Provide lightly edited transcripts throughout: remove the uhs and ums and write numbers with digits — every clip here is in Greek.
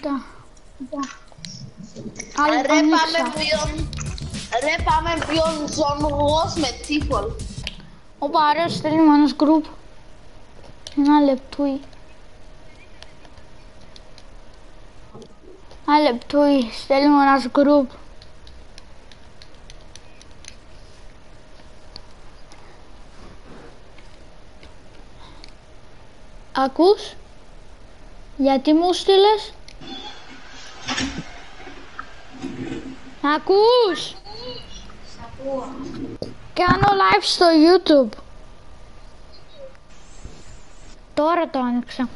Κοίτα. Ρε πάμε ποιον ζωνγός με τσίφολ. Όπα, ρε, στέλνει μου ένας γκρουπ. Ένα λεπτούι. Ένα λεπτούι, στέλνει μου ένας γκρουπ. Ακούς? Γιατί μου στείλες? Ακούς? Κάνω live στο YouTube. Τώρα το άνοιξα.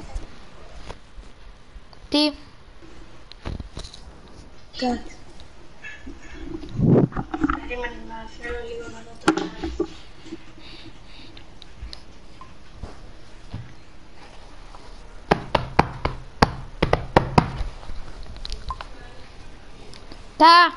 Τι? Κάτι. Περίμενε να θέλω λίγο να δω το live. Τα.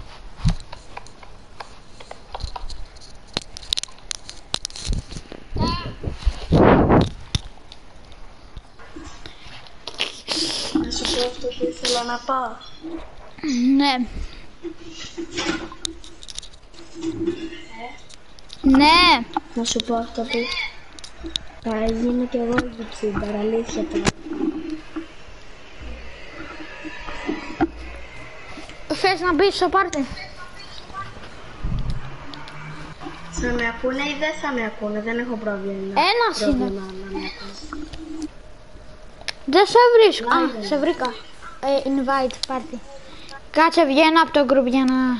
Να σου πω αυτό που ήθελα να πάω. Ναι. Ναι. Να σου πω αυτό που θα γίνω κι εγώ YouTuber, αλήθεια τώρα. Θες να μπεις στο πάρτι? Θα με ακούνε ή δεν θα με ακούνε, δεν έχω πρόβλημα. Ένας είναι. Να με ακούνε. Δεν σε βρίσκω. Α, σε βρήκα. Invite πάρτι. Κάτσε, βγαίνω από το group για να...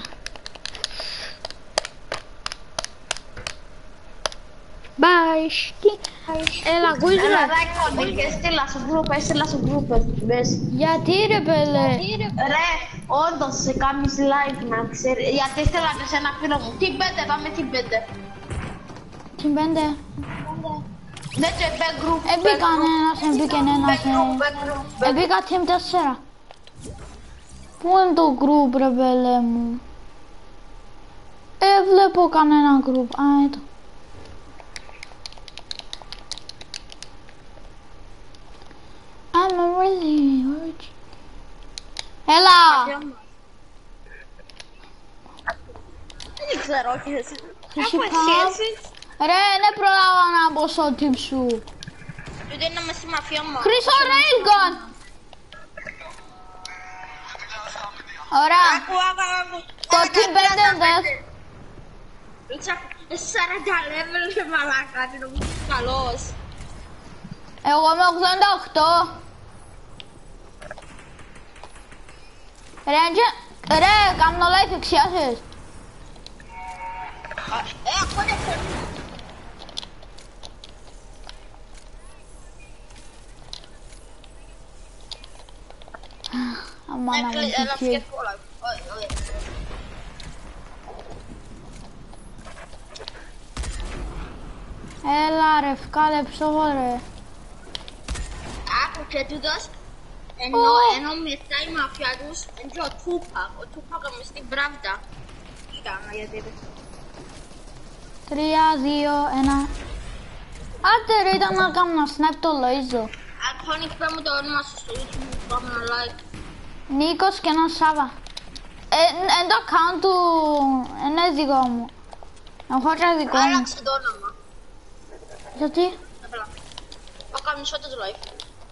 Bye. Έλα, ακούεις ρε. Έλα, Ράκο, έστειλα στο group, μπες. Γιατί ρε πέλε? Ρε, όντως σε κάνεις live να ξέρεις, γιατί ήθελα να σε ένα φίλο μου. Τι 5, πάμε τι 5. Τι πέντε? Δεν το είπε group. Έμπηκα ένας, έμπηκε ένας. Έμπηκα team 4. Πού είναι το group ρε πέλε μου? Βλέπω κανένα group. Α, εδώ. I'm really urgent. Έλα! Δεν ξέρω, όχι εσύ. Έχω σχέσεις. Ρε, δεν προλάβα να μπω στο team σου. Δεν είμαι στη μαφία μου. Χρυσό Railgun! Ωραία. Το team 5 δες. Εσύ 40 level και μαλάκα, τι νομίζεις καλός. Εγώ είμαι 88. Ρε, κάνω live εξιάσεις. Ακούτε σε... Αμάνα μου, τι. Έλα ρε, φκάλεψω ρε. Άκουσε τούτος, ενώ μετά η μαφιά τους, είναι και ο Τούπακ. Ο Τούπακ μες στην Pravda. Κοίτα, γιατί δεν... 3, 2, 1. Άντε ρε, ήταν να κάνω να snipe το Λοΐζο. Αλκόνικ, πέ μου το όνομα σου στο YouTube, πάμε ένα like. Νίκος και ένα Σάβα. Εν το account του είναι δικό μου. Έχω και δικό μου. Άλλαξε το όνομα. Γιατί? Απλά. Θα κάνεις ό,τι το live.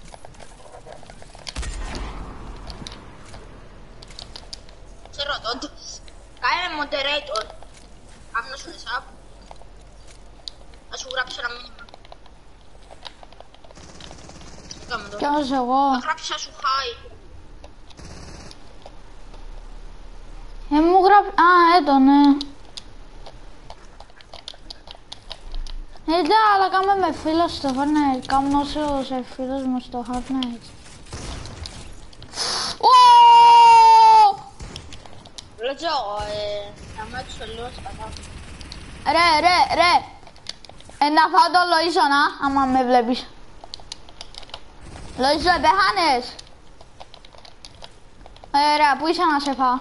Σε ρωτώ. Κάνε moderator. Κάμνα σου δεσάπ. Θα σου γράψω ένα μήνυμα. Κάμε το. Ποιος εγώ? Θα γράψεις να σου χάει. Μου γράψει... Α, έτω, ναι. Ναι, αλλά κάμε με φίλο στο Fortnite. Κάμε όσο σε φίλος μου στο Fortnite. Λέτζω, θα μέτρησω λίγο σπατά. Ρε. Να φάω το Λοΐζο, να, άμα με βλέπεις. Λοΐζο, επέχανες. Ρε, πού είσαι να σε φάω?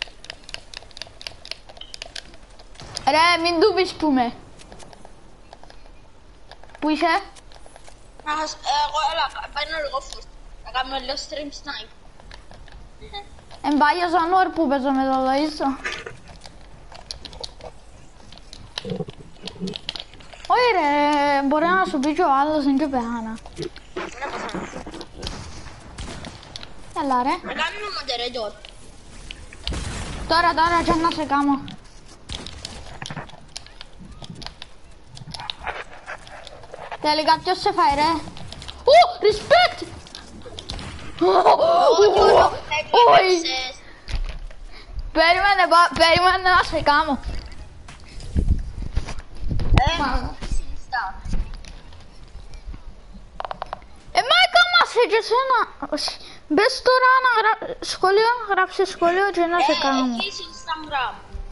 Ρε, μην του πεις που είμαι. Πού είσαι? Εγώ, έλα, παίρνω λίγο φούστ. Θα κάνουμε λίγο stream snipe. Πάει ο Ζανόρ που παίζω με το Λοΐζο. Όχι ρε, μπορεί να σου πει και ο άλλος, είναι και πεχάνα. Έλα ρε. Θα κάνουμε moderator. Τώρα και να σε κάνω. Τελικά ποιος σε φάει ρε? Respect! Όχι! Περίμενε να σε κάνω. Μα έκαμασαι και εσένα. Μπες τώρα να σχολείο, γράψε σχολείο και να σε κάνω. Εκεί είσαι Instagram.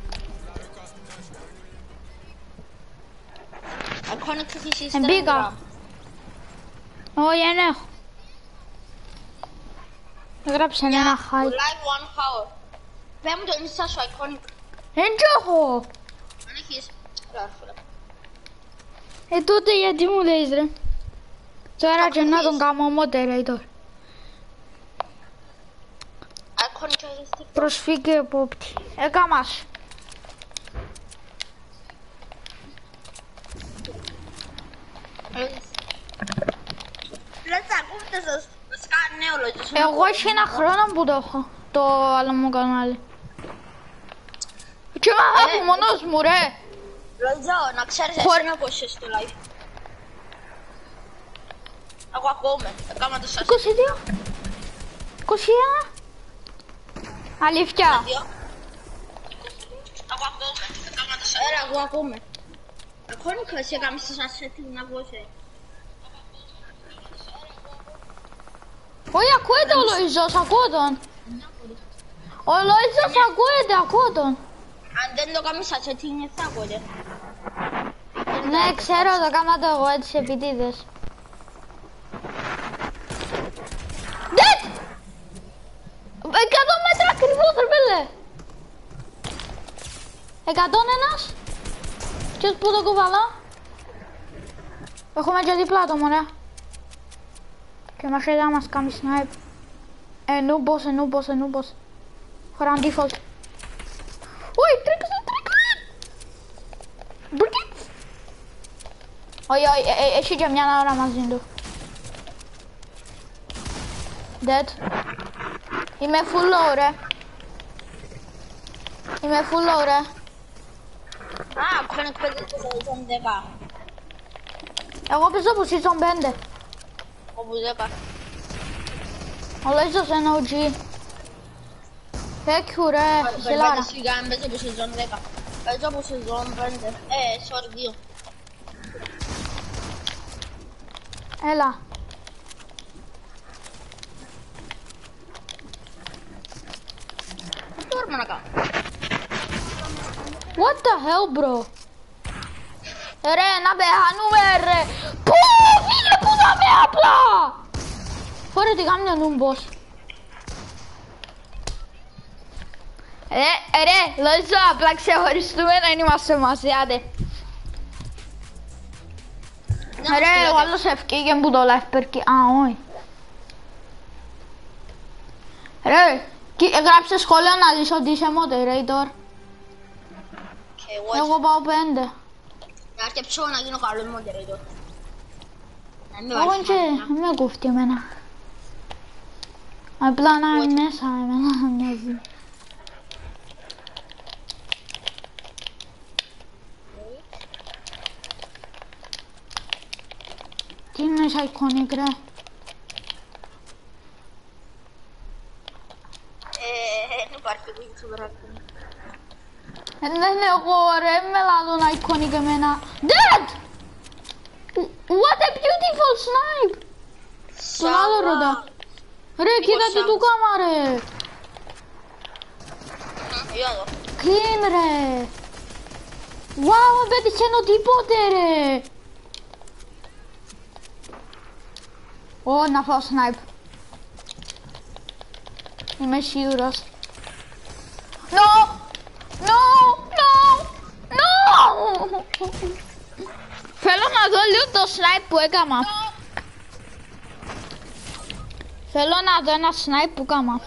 Ακόμα έχεις Instagram. Μπήκα. Όχι, δεν έχω. Γράψε ένα χάι. Live 1 hour. Πες μου το Insta σου, iconic. Δεν το έχω. Αν έχεις. Τότε γιατί μου λες ρε? Τώρα και να τον κάνω moderator. Iconic έχεις TikTok. Προσφύγει επόπτη. Έκαμας. Λες ακούστε σας. Βασικά νέο λόγιο. Εγώ έχει ένα χρόνο που το έχω. Το άλλο μου κανάλι. Και είμαι αγάπη μόνος μου ρε. Λόγιο, να ξέρεις εσένα πως είσαι στο live. Εγώ ακούμε. Έκανα το σας. 22. 21. Αλήθεια. Εγώ ακούμε. Έκανα το σας. Έλα, εγώ ακούμε. Iconic εσύ έκαμες το σας setting να βγώσει. Όχι, ακούεται ο Λοΐζος, ακούω τον. Ο Λοΐζος ακούεται, ακούω τον. Αν δεν το κάνεις σαν setting, θα ακούτε. Ναι, ξέρω, το κάμα το εγώ έτσι επιτίδες. Δετ! 100 μέτρα ακριβώς, ρε πέλε. 101. Ποιος που το κουβαλά? Έχουμε και δίπλα το μωρέ. Και μας είδα μας κάνει snipe. Νούμπος. Χωράν default. Ui, τρέξε. Μπουρκίτς. Όχι, έχει και μια ώρα μαζί του. Dead. Είμαι full low ρε. Α, Iconic παίζει το season 10. Εγώ παίζω από season 5. Όπου 10. Ο Λοΐζος είναι OG. Thank you ρε, χιλάρα. Σιγά, παίζω από season 10. Παίζω από season 5. Sorry, 2. Έλα. Τι μπορούμε να κάνουμε? What the hell bro. Ρε, να πεθάνουμε ρε. Πού, φίλε, πού θα με απλά. Φορέ τι κάνει ο νούμπος. Ρε, Λοΐζο, απλά ξεχωριστούμε να είμαστε μαζί, άντε. Ρε, ο άλλος ευκήγε που το live περκεί. Α, όχι. Ρε, γράψε σχόλιο να δεις ότι είσαι moderator. Εγώ πάω 5. Να αρκεψώ να γίνω καλός moderator. Εγώ και με κούφτει εμένα. Απλά να είμαι μέσα εμένα μοιάζει. Τι είναι σαν Iconic ρε. Δεν υπάρχει YouTuber Iconic. Δεν εγώ ρε, με λάδουν Iconic εμένα. Dead! What a beautiful snipe! Τον άλλο ρωτά. Ρε, κοίτα τι του κάμα ρε. Clean ρε. Wow, δεν πετυχαίνω τίποτε ρε. Ω, να φάω snipe. Είμαι σίγουρος. No! No! Θέλω να να δω λίγο το snipe που έκανα. Θέλω να δω ένα snipe που έκανα.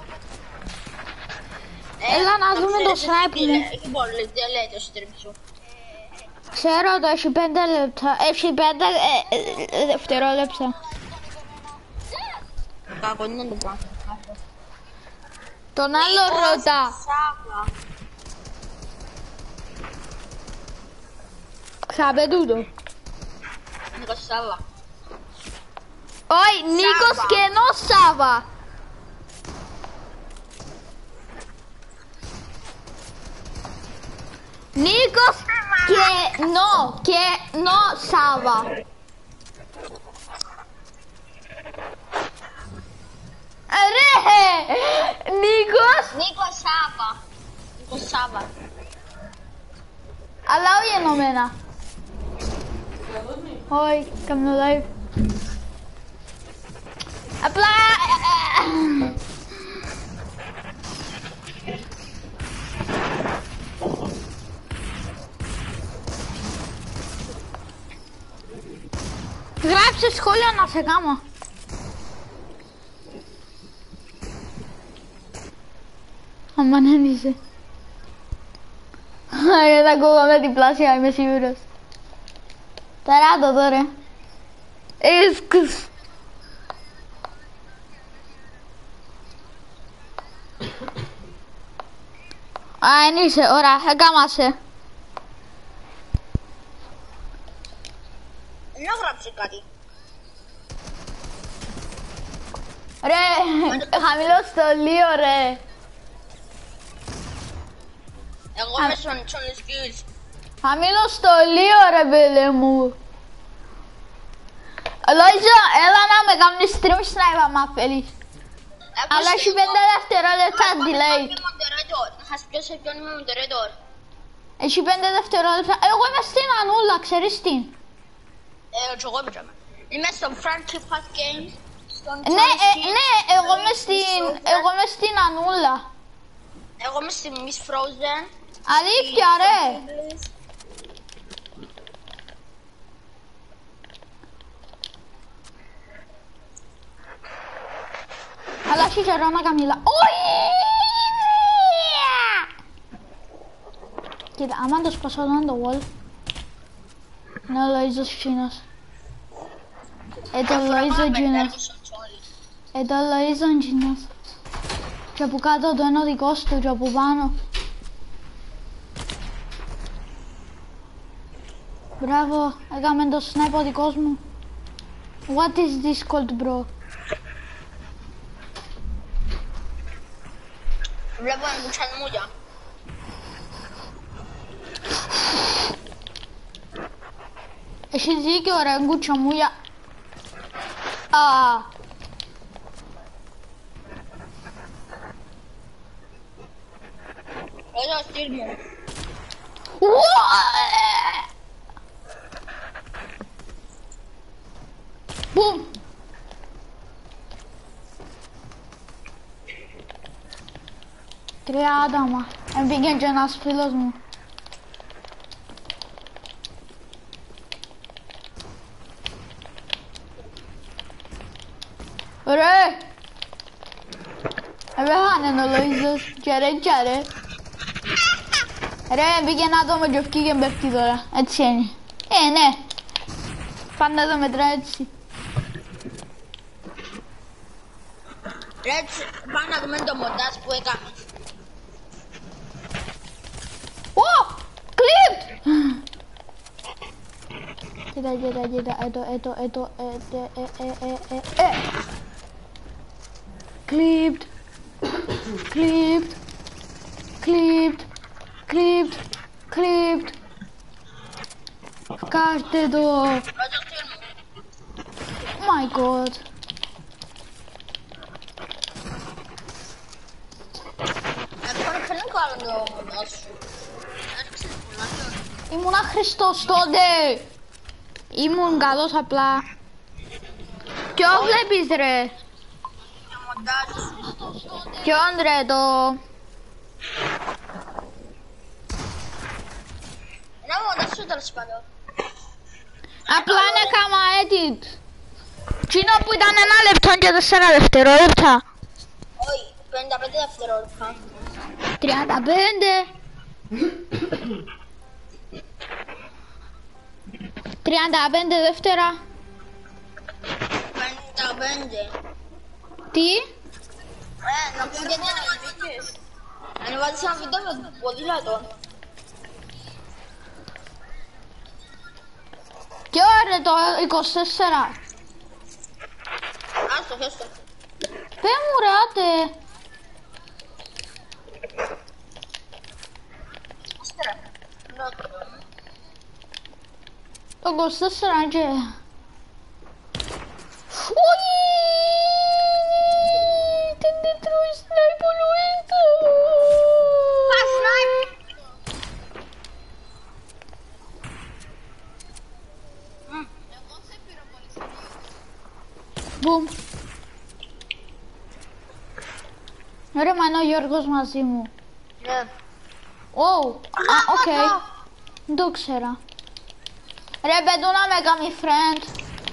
Έλα να δούμε το snipe μου. Έχει πολύ, δεν λέει το stream σου. Ξέρω το, έχει 5 λεπτά. Έχει 5 δευτερόλεπτα. Κακό, είναι το πράγμα. Τον άλλο ρωτά. Ξάπε τούτο. Νίκος Σάβα. Όχι, Νίκος Κενό Σάβα. Νίκος Κενό Σάβα. Ρε, Νίκος Σάβα. Αλλά όχι ενωμένα. Όχι, κάνω live. Απλά... Γράψε σχόλιο να σε κάνω. Αμάν δεν είσαι. Δεν ακούγαμε την πλάσια, είμαι σίγουρος. Τεράτο τώρα. Ισκους. Αν είσαι, ωραία, έκαμασε. Δεν έγραψε κάτι. Ρε, χαμηλό στολείο ρε. Εγώ είμαι στον skills. Χαμηλό στολείο ρε παιδί μου. Λόιζο, έλα να με κάνεις stream snipe άμα θέλεις. Αλλά έχει 5 δευτερόλεπτα delay. Θα σου πιάσω ποιον είμαι moderator. Έχει 5 δευτερόλεπτα. Εγώ είμαι στην Ανούλα, ξέρεις τι. Και εγώ είμαι. Είμαι στο Frankie Fast Games. Ναι, εγώ είμαι στην Ανούλα. Εγώ είμαι στη Miss Frozen. Αλήθεια ρε. Αλλά έχει καιρό να καμιλά. Όχι! Κοίτα, άμα το σπάσω εδώ το wall. Είναι ο Λοΐζος Κίνος. Το Λοΐζο Κίνος. Το Λοΐζο Κίνος. Και από κάτω το είναι ο δικός του και από πάνω. Μπράβο, έκαμε το snipe ο δικός μου. What is this called, bro? Βλέπω να μου τσαλμούδια. Έχεις δίκιο ρε, γκουτσαμούια. Εδώ στυλ μου. Μπουμ. Τρία άτομα. Μπήκε και ένας φίλος μου. Ρε! Πέθανε ο Λοΐζος. Τσαρέ. Ρε, μπήκε ένα άτομο και ευκήγε μπεύκει τώρα. Έτσι είναι. Ναι. Πάντα το μετρά έτσι. Ρε, πάμε να δούμε το μοντάζ που έκαμε. Clipped! Κοίτα, Clipped. Κάρτε το. Oh my god. Ήμουν άχρηστος τότε. Ήμουν καλός απλά. Ποιο βλέπεις ρε? Ποιον ρε το? Ένα μοντάζ σου τέλος πάντων. Απλά έκανα edit. Τσίνο που ήταν 1 λεπτό και 4 δευτερόλεπτα. Όχι, 55 δευτερόλεπτα. 35. 35 δεύτερα. 55. Τι? Να πω γιατί ανεβάζεις. Ανεβάζεις ένα βίντεο με ποδήλατο. Και ωραία το 24. Άστο, χέστο. Πέ μου ρε άτε. Ύστερα. Το 24 και... Όχι! Την τετρώει σνάιπ ο Λουίτσο. Πας σνάιπ. Μπουμ. Ρε μα είναι ο Γιώργος μαζί μου. Ναι. Ω, οκ. Δεν το ξέρα. Ρε πεντούνα με κάνει friend.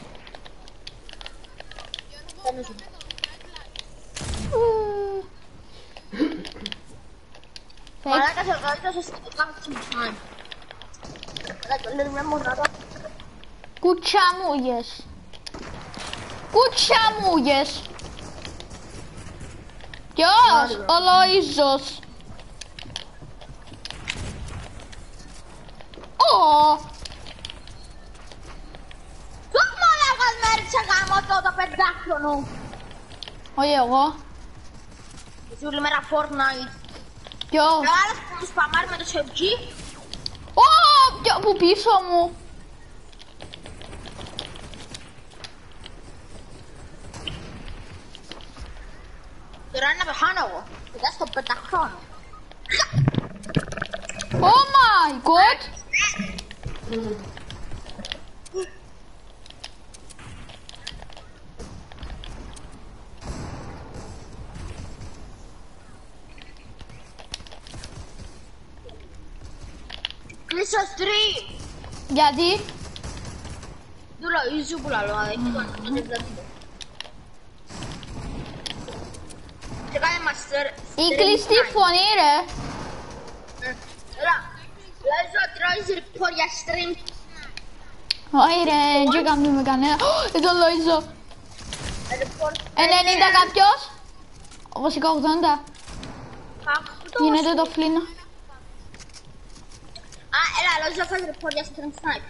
Μαλάκα σε βγάλω στο κάμπι. Μαλάκα λέμε μονάδα. Κουτσαμούγες. Κουτσαμούγες. Ποιος? Ο Λοΐζος. Ποιος μαλάκας με έριξε γάμο το 5χρονο. Όχι εγώ. Εσύ όλη μέρα Fortnite. Ποιος? Μεγάλος που τους σπαμάρει με το SMG. Που πίσω μου. Τώρα είναι να πεθάνω εγώ. Κοίτα στο 5χρονο. Oh my god. Κλείσω stream. Γιατί? Του Λοΐζου που λαλώ, έχει το ανεβαίνει. Και κάνε master. Η κλειστή φωνή ρε. Έλα. Λοΐζο τρώεις report για stream. Όχι ρε, δεν κάνουμε κανένα. Εδώ Λοΐζο. 90 κάποιος. Βασικά 80. Γίνεται το φλίνο. Α, έλα, Λοΐζο φας report για stream snipe.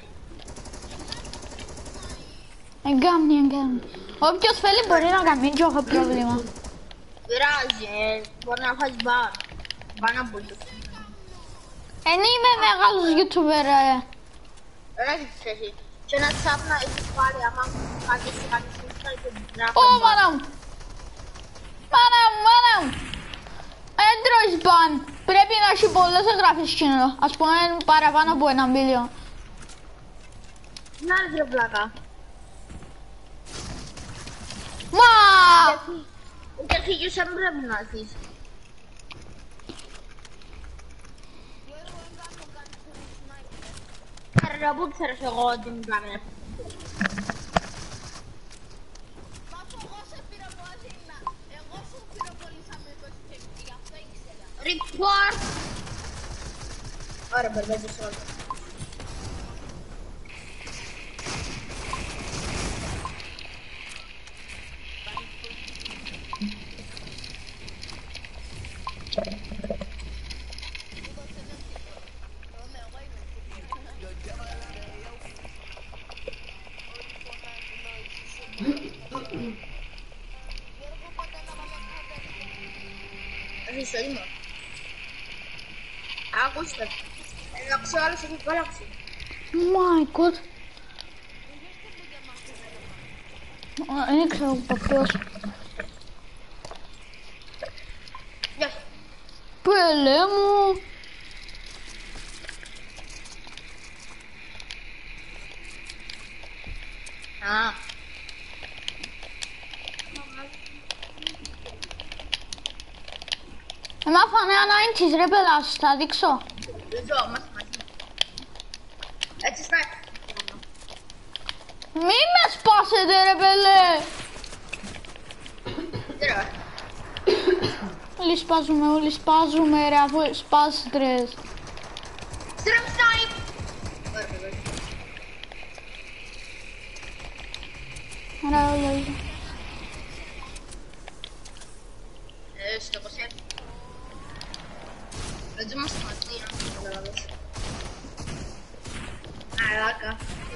Εγκάμνη. Όποιος θέλει μπορεί να κάνει και έχω πρόβλημα. Πειράζει, μπορεί να φας μπαν. Μπαν να μπουλούς. Εν είμαι μεγάλος YouTuber ρε. Δεν έχεις εσύ. Και ένα τσάπ να έχεις πάρει άμα κάνεις κάτι snipe να Ω φας μπαν. μάνα μου. Μάνα μου. Εν τρώεις μπαν. Πρέπει να έχει πολλές εγγραφές κοινό. Ας πούμε παραπάνω από 1 μπίλιο. Να ρε βλάκα. Μα! Ούτε φύγεις δεν πρέπει να έρθεις. Άρα πού ξέρεις εγώ ότι μου κάνει. Report! Ωραία, μπερδεύεις όλα. Είσαι έτοιμο. Ακούστε. Να ξέρω άλλος έχει κόλαξει. My god. Δεν ξέρω ποιος. Γεια σου. Πέλε μου. Α. Έμαθα νέα 90's ρε πέλα, σας τα δείξω. Δεν ζω, μας μαζί. Έτσι σνάιπ. Mii me spase de rebele! Li spazume, era voi spas dres. Strâm snipe! Era Loizo. Sto cos'è? Leggiamo stamattina. Raga.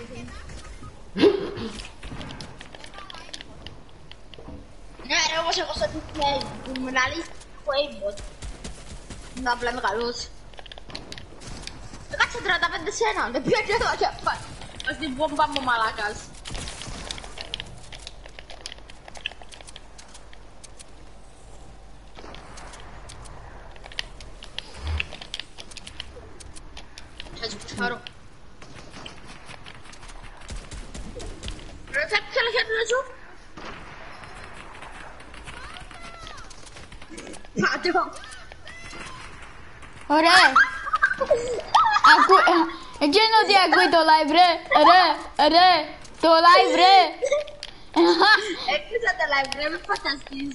Eu vou chegar só de play. Menali foi bot. Não problema calus. Dekat cedera dapat di sana. Lebih ada tak cepat. Pasti bomba memalakas. Baru. Resep lihat dulu Su. Aduh. Ore. Aku Jeno dia gue do live re. Are. Do live re. Aku satu live re fantastis.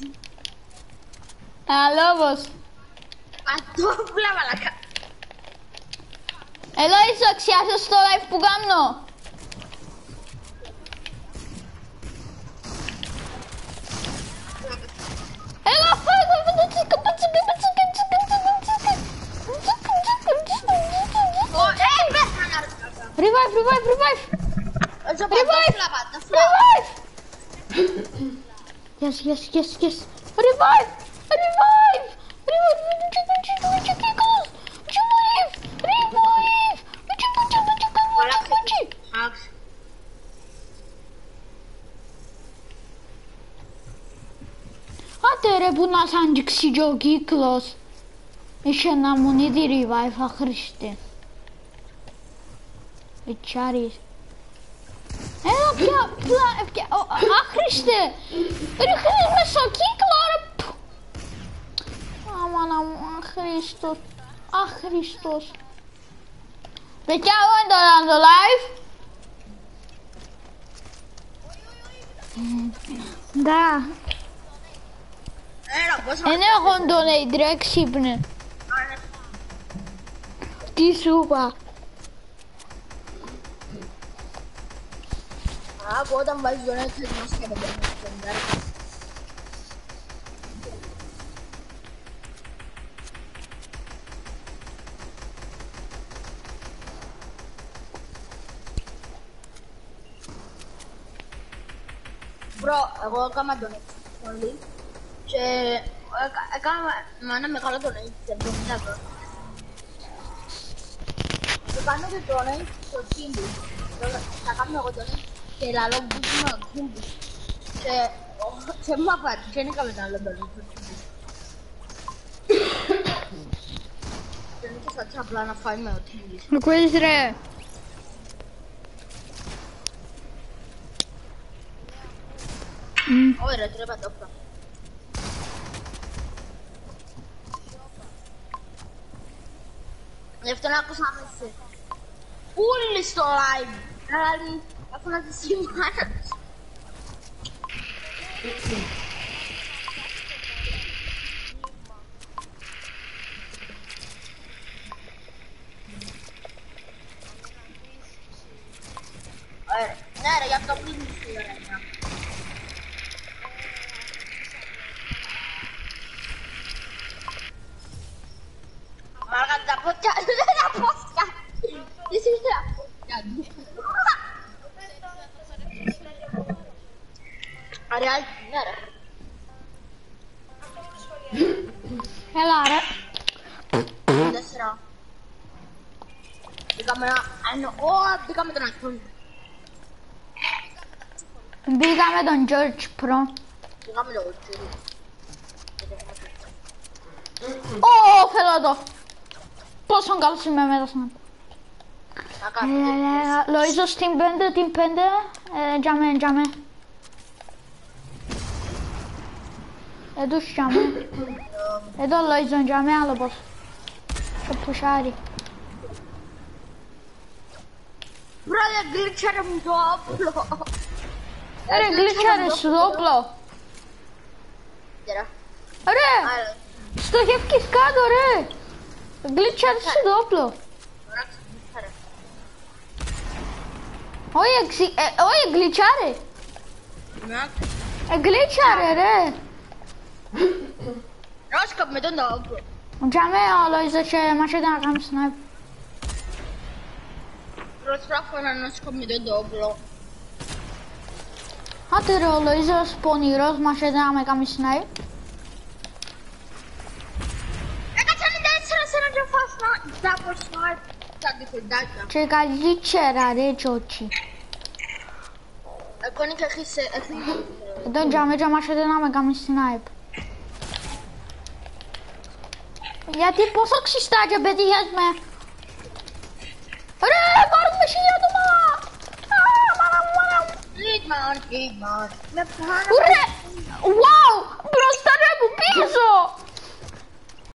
Halo bos. Aduh, pula malaka. Eloiso, si haces esto live jugando. Revive. Yes. Revive. Atere buna sancık si jogi close. İşe namuni di revive akhriște. Içari. Akhriște. Rıhırma soki clara. Aman Christos. De ce am dando live? Da. Ene rondonei direct sipne. Ti supa. Bu adam baş yönetim nasıl yapacak? Bro, aku akan donate only. Mana kalau donate belum bisa bro. Karena dia donate team bu. Kalau aku donate, lalu bukan team bu. Semua apa? Jadi kalau dalam donate team. Jadi kita cablan apa ini mau team. Quelle Oh, era treba dopo. Lefton aku sama sih. List live. Kali aku nanti simpan. Nah, ada yang kepilih sebenarnya. Malah dapat ya, dapat ya. Di sini dapat ya. Ada benar. Hello. Udah serang. Di kamera, di kamera nonton. Bigame Don George Pro. Di kamera nonton. Oh, felado. Posso anche se me da sana. Lo hizo Steam Bender. Jame. Eduş jame. Edo lo hizo jame alo boss. Şu pushari. Brother, glitchare un dopplo. Glitchare su duplo. Era. Sto che scado, glitchare su duplo. Oye, glitchare. È glitchare, No, scommetto dopo. Già me lo c'è Macedana cam sniper. Purtroppo non scommetto dopo. Hatırı lo izo sponi roz Macedana cam sniper. Ragazzi, non essere se non già fa dopo sniper. Dai, dai. C'è glitchare, giochi. Con che chisse. Da già Macedana cam sniper. Ya tipo sok şiştacı bediyaz mı? Varmış yadıma. Big man. Wow! Bro,